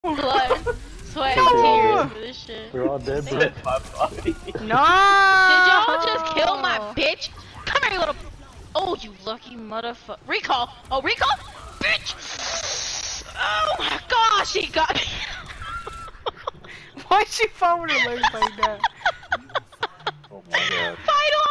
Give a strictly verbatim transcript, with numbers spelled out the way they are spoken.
Blood, sweat, No. and tears for this shit. We're all dead, bro. My body. No! Did y'all just kill my bitch? Come here, you little. Oh, you lucky motherfucker. Recall. Oh, recall? Bitch! Oh my gosh, he got me. Why'd she fall with her legs like that? Oh my god. Final